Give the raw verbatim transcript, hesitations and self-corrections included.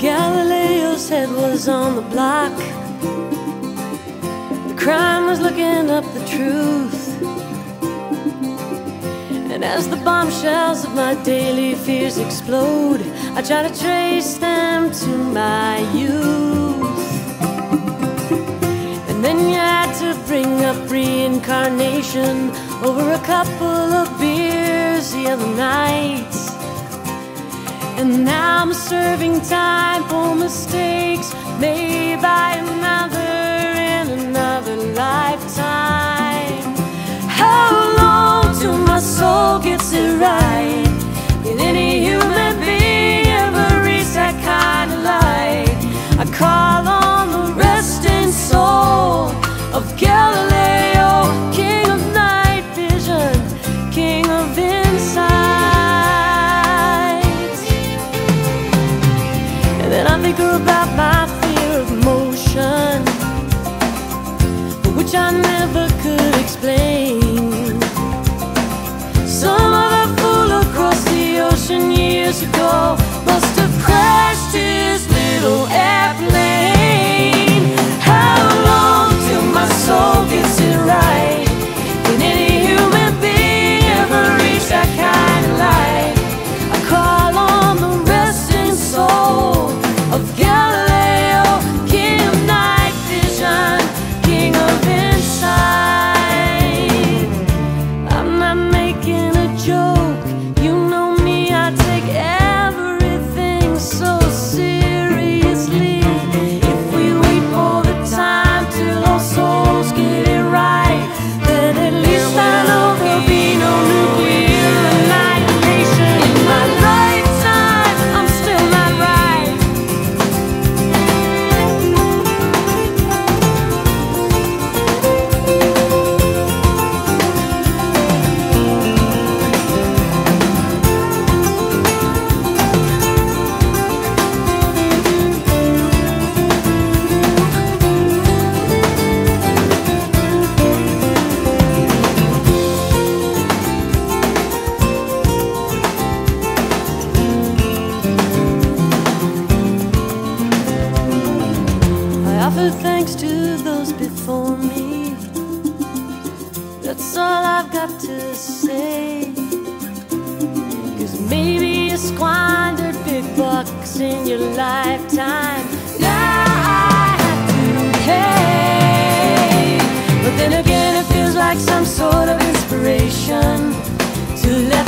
Galileo's head was on the block. The crime was looking up the truth. And as the bombshells of my daily fears explode, I try to trace them to my youth. And then you had to bring up reincarnation over a couple of beers the other night. And now I'm serving time for mistakes made by another in another lifetime. How long till my soul gets it right? Can any human being ever reach that kind of light? I call on the resting soul of Galileo, king of night vision, king of insight. And then I think about my fear of motion, which I never could explain. Some other fool across the ocean years ago must have crashed his little airplane. How long till my soul gets it right? Can any human being ever reach that kind of light? I call on the resting soul of Galileo, king of night vision, king of insight. I'm not making a joke, you know me, I take everything so seriously. If we wait for the time till our souls get it right, then at least I know there'll be no nuclear annihilation. In my lifetime, I'm still not right. I offer thanks to those before me. That's all I've got to say. Cause maybe you squandered big bucks in your lifetime. Now I have to pay. But then again, it feels like some sort of inspiration to let